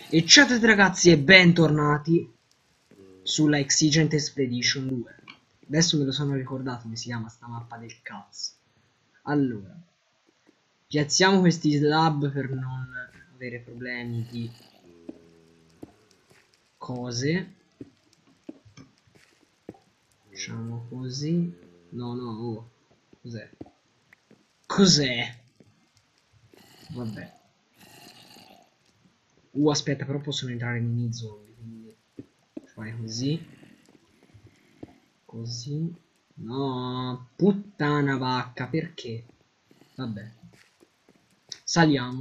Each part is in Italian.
E ciao a tutti ragazzi e bentornati sulla Exigent Expedition 2. Adesso me lo sono ricordato come si chiama sta mappa del cazzo. Allora, piazziamo questi slab per non avere problemi di cose. Facciamo così. No, oh. Cos'è? Cos'è? Vabbè. Aspetta, però possono entrare mini zombie, quindi fai così. Così. No, puttana vacca, perché? Vabbè. Saliamo.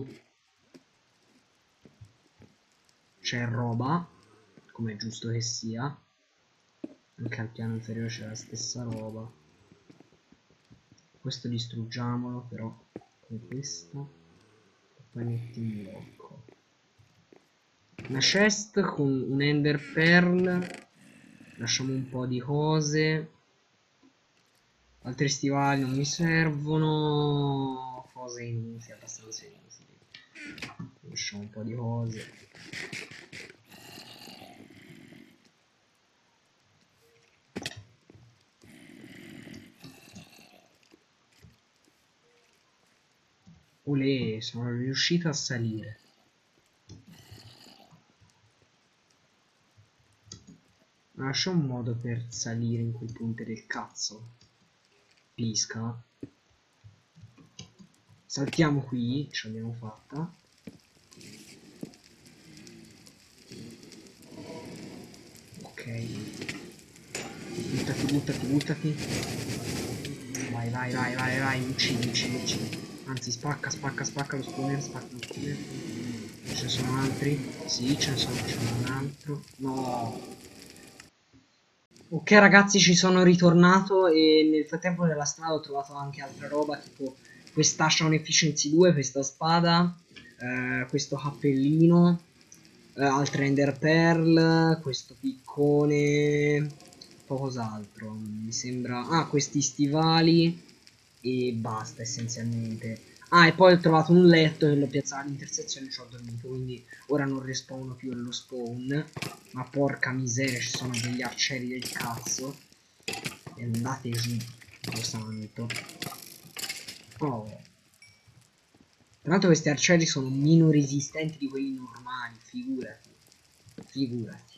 C'è roba, come è giusto che sia. Anche al piano inferiore c'è la stessa roba. Questo distruggiamolo, però, con questo. E poi metti in blocco. Una chest con un ender pearl. Lasciamo un po' di cose. Altri stivali non mi servono. Cose inutili, abbastanza inutili. Lasciamo un po' di cose. Olè, sono riuscito a salire. Ma c'è un modo per salire in quel punto del cazzo. Pisca. Saltiamo qui, ce l'abbiamo fatta. Ok. Buttati. Vai, uccidi. Anzi, spacca lo spawner, Ce ne sono altri? Sì, ce n'è un altro. No. Ok ragazzi, ci sono ritornato e nel frattempo nella strada ho trovato anche altra roba, tipo quest'ascia on efficiency 2, questa spada, questo cappellino, altre ender pearl, questo piccone, cos'altro, mi sembra, questi stivali e basta essenzialmente. E poi ho trovato un letto che l'ho piazzato all'intersezione e ci ho dormito, quindi ora non respawno più allo spawn. Ma porca miseria, ci sono degli arcieri del cazzo. E andate giù, Dio santo. Oh. Tra l'altro questi arcieri sono meno resistenti di quelli normali, figurati.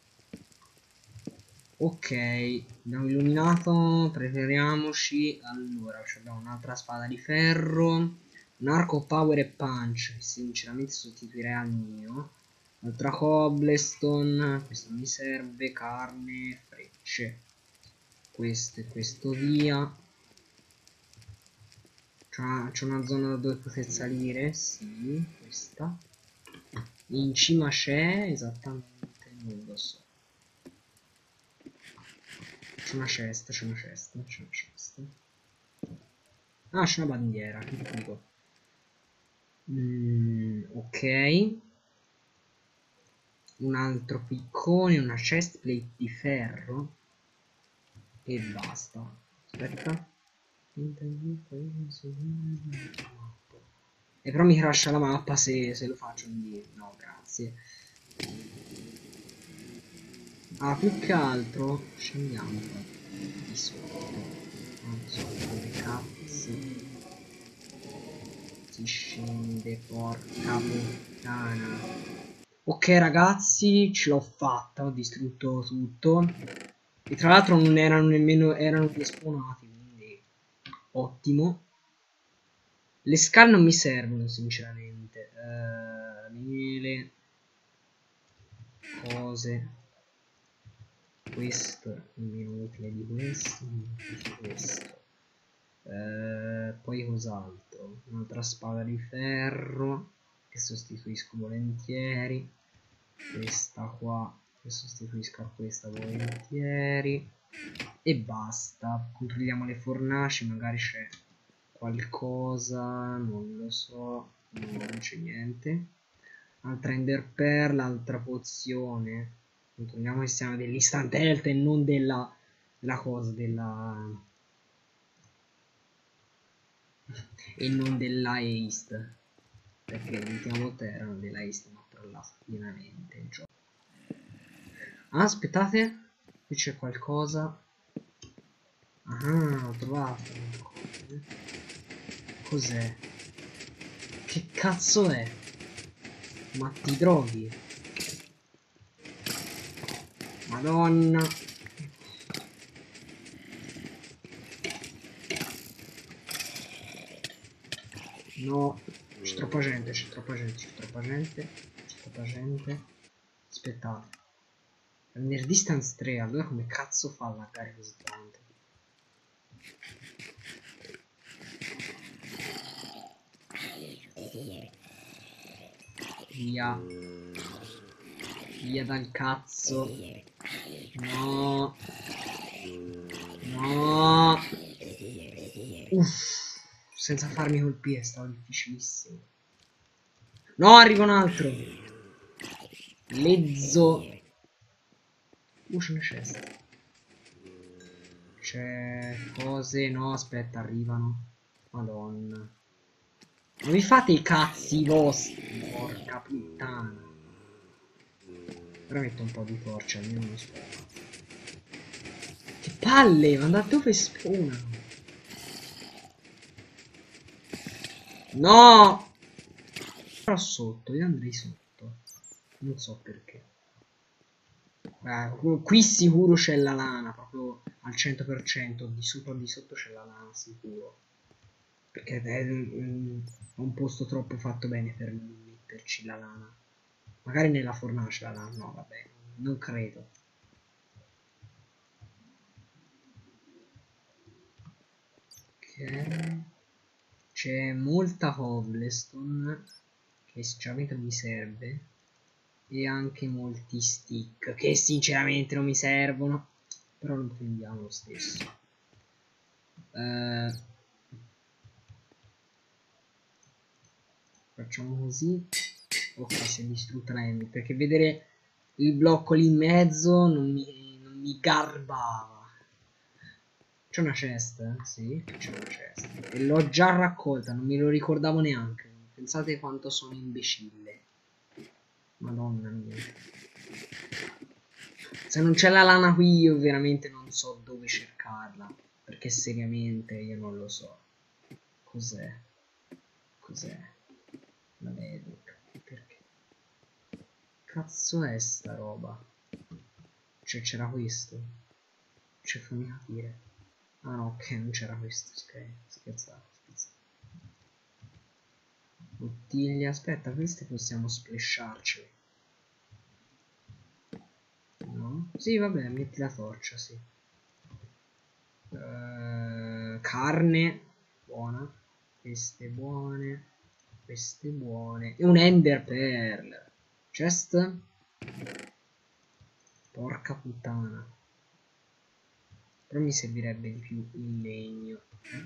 Ok, abbiamo illuminato, prepariamoci. Allora, abbiamo un'altra spada di ferro, un arco power e punch, che sinceramente sostituirei al mio. Altra cobblestone, questo mi serve, carne, frecce. Questo e questo via. C'è una zona dove poter salire, sì, questa. In cima c'è, esattamente, non lo so. C'è una cesta. C'è una bandiera, che figo. Ok. Un altro piccone, una chestplate di ferro. E basta. Aspetta. E però mi crasha la mappa se lo faccio, quindi no, grazie. Più che altro scendiamo di sotto. Non so come cazzo si scende, porca puttana. Ok ragazzi, ce l'ho fatta, ho distrutto tutto. E tra l'altro non erano nemmeno, erano despawnati, quindi ottimo. Le scale non mi servono sinceramente. Miele, cose. Questo è meno utile di questo. Poi cos'altro? Un'altra spada di ferro che sostituisco volentieri. Questa qua che sostituisco a questa volentieri. E basta. Controlliamo le fornaci, magari c'è qualcosa, non lo so. No, non c'è niente. Altra ender pearl, altra pozione. Controlliamo che siamo dell'instant health e non della cosa, e non della haste, perché l'ultima volta erano della haste, ma goderla pienamente il gioco. Ah, aspettate, qui c'è qualcosa. Ah, ho trovato. Cos'è? Che cazzo è? Ma ti droghi? Madonna. No, c'è troppa gente, c'è troppa gente, c'è troppa gente, c'è troppa gente. Aspettate. Nel Distance 3, allora come cazzo fa a laggare così tanto? Via. Via dal cazzo. No. No. Uff. Senza farmi colpire, stava difficilissimo. No, arriva un altro. Lezzo. C'è una cesta. C'è cose. No, aspetta, arrivano. Madonna. Non vi fate i cazzi vostri, porca puttana. Ora metto un po' di torcia, almeno non spero. Che palle, ma da dove spawnano? No! Però sotto, io andrei sotto. Non so perché. Qui sicuro c'è la lana, proprio al 100%. Di sopra o di sotto c'è la lana, sicuro. Perché è un posto troppo fatto bene per metterci la lana. Magari nella fornace la lana, no, vabbè, non credo. Ok. C'è molta cobblestone, che sinceramente non mi serve. E anche molti stick, che sinceramente non mi servono. Però lo prendiamo lo stesso. Facciamo così. Ok, si è distrutta la Ender, perché vedere il blocco lì in mezzo non mi garbava. C'è una cesta? Sì, c'è una cesta. E l'ho già raccolta, non me lo ricordavo neanche. Pensate quanto sono imbecille. Madonna mia. Se non c'è la lana qui io veramente non so dove cercarla. Perché seriamente io non lo so. Cos'è? Cos'è? La vedo. Perché? Cazzo è sta roba? Cioè c'era questo? Cioè fammi capire. Ah no, ok, non c'era questo, ok. Scherzate, scherzate. Bottiglie, aspetta, queste possiamo splasharcele. No? Sì, vabbè, metti la torcia, sì. Carne, buona. Queste buone. Queste buone. E un Ender Pearl. Chest. Porca puttana. Però mi servirebbe di più il legno.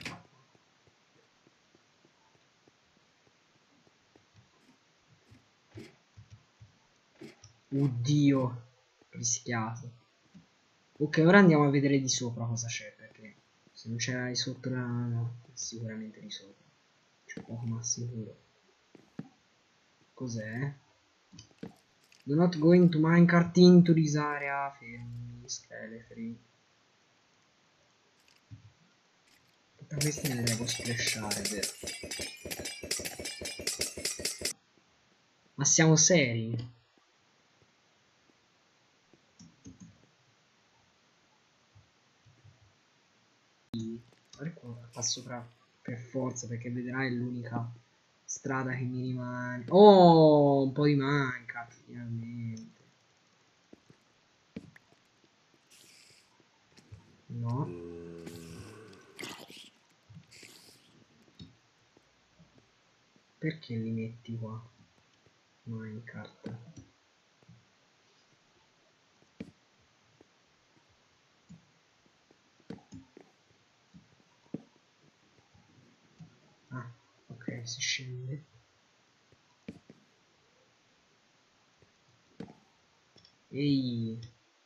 Oddio, rischiato. Ok, ora andiamo a vedere di sopra cosa c'è, perché se non c'era di sotto no, sicuramente di sopra. C'è poco ma sicuro. Cos'è? Do not go into minecart into this area. Fermi, scheletri. Tutte queste le devo splashare, vero? Ma siamo seri? Qua sopra per forza, perché vedrai è l'unica strada che mi rimane. Oh, un po' di Minecraft finalmente. No. Perché li metti qua? Minecraft. Ah, ok, si scende. Ehi.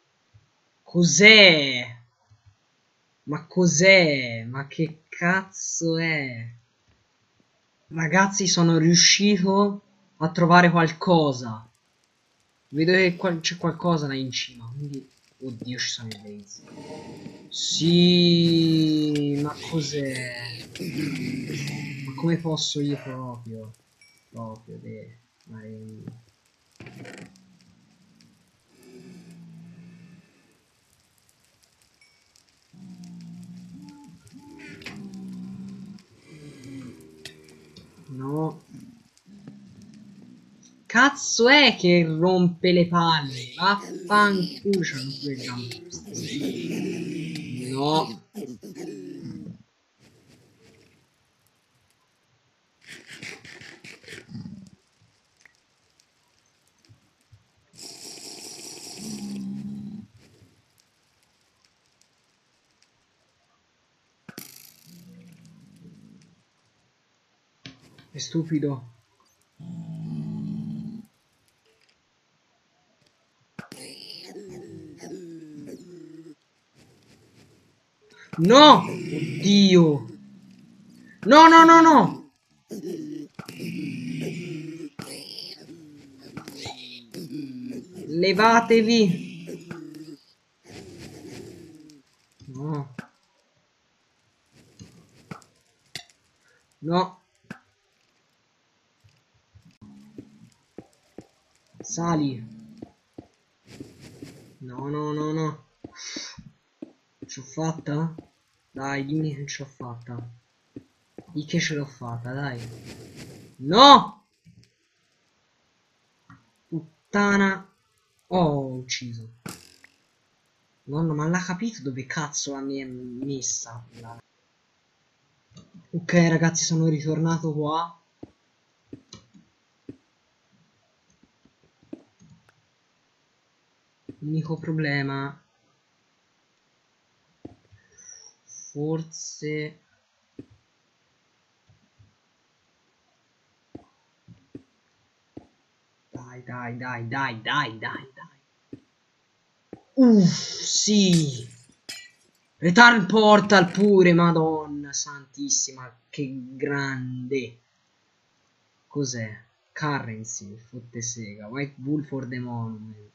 Cos'è? Ma cos'è? Ma che cazzo è? Ragazzi, sono riuscito a trovare qualcosa. Vedo che c'è qualcosa là in cima, quindi... Oddio, ci sono i blaze. Sì, ma cos'è? Ma come posso io proprio? Proprio, Marino. No. Cazzo è che rompe le palle? Vaffanculo, c'hanno pure il jump boost. No. È stupido. No! Oddio! No, no, no, no! Levatevi! No. No. Sali. No, no, no, no. Ce l'ho fatta? Dai, dimmi che ce l'ho fatta. Di che ce l'ho fatta, dai. No! Puttana. Oh, ho ucciso. Nonno, ma l'ha capito dove cazzo la mi è messa? Ok, ragazzi, sono ritornato qua. L'unico problema... Forse... Dai, dai, dai, dai, dai, dai, dai. Sì. Return Portal pure, madonna santissima, che grande. Cos'è? Currency, fotte sega. White Bull for the Monument.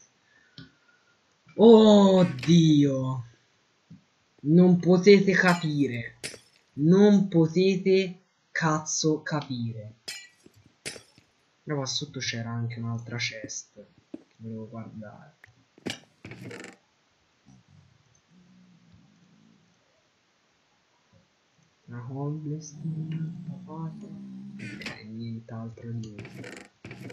Oh Dio. Non potete capire. Non potete cazzo capire. Però qua sotto c'era anche un'altra chest che volevo guardare. Una homeless, papata. Ok, nient'altro niente.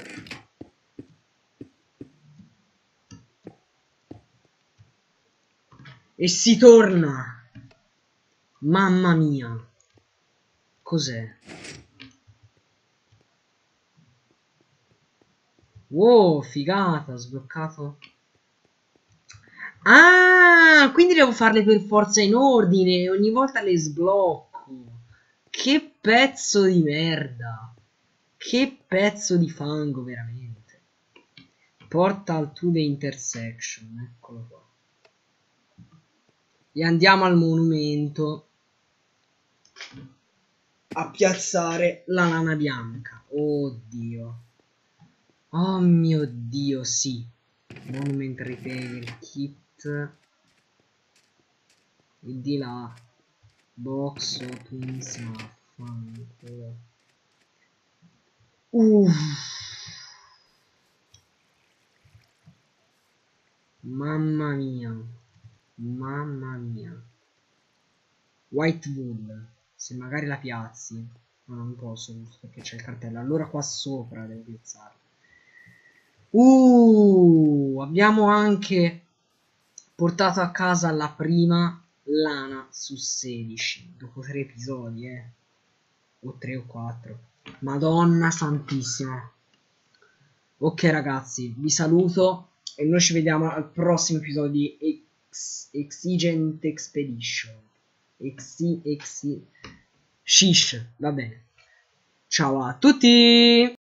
E si torna! Mamma mia! Cos'è? Wow, figata, sbloccato. Ah, quindi devo farle per forza in ordine, ogni volta le sblocco. Che pezzo di merda. Che pezzo di fango, veramente. Portal to the intersection, eccolo qua. E andiamo al monumento a piazzare la lana bianca. Oddio. Oh mio Dio, sì. Monument Repair Kit. E di là. Box Twins Muffin. Mamma mia. Mamma mia. White Wool. Se magari la piazzi. No, non posso perché c'è il cartello. Allora qua sopra devo piazzarla. Abbiamo anche portato a casa la prima lana su 16 dopo 3 episodi, o 3 o 4. Madonna santissima. Ok ragazzi, vi saluto e noi ci vediamo al prossimo episodio di Exigent Expedition. Shish, va bene. Ciao a tutti!